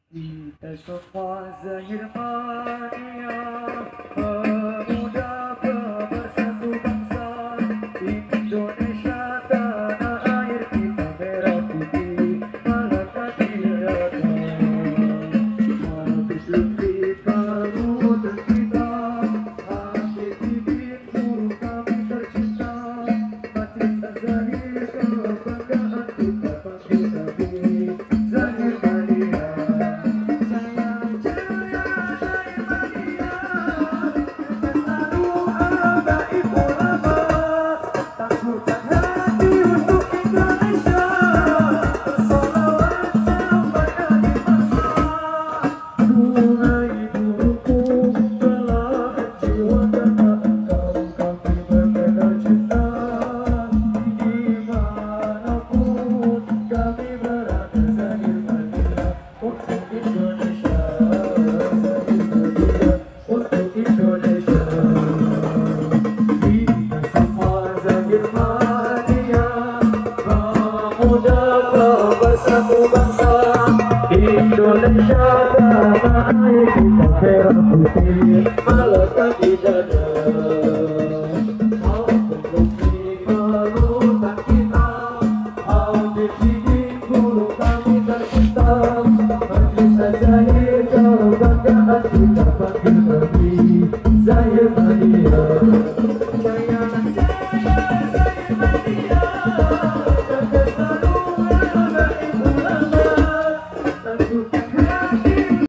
Kita semua zahir mania, pemuda pemersatu bangsa. Indonesia tanah air kita merah putih, melangkah tiada. Habis lebih kamu dan kita, hati bibit guru kami tercinta. Matis zahir kebanggaan kita pasti kami zahir mania. Bersatu bangsa Indonesia tanah air kita merah putih, melekati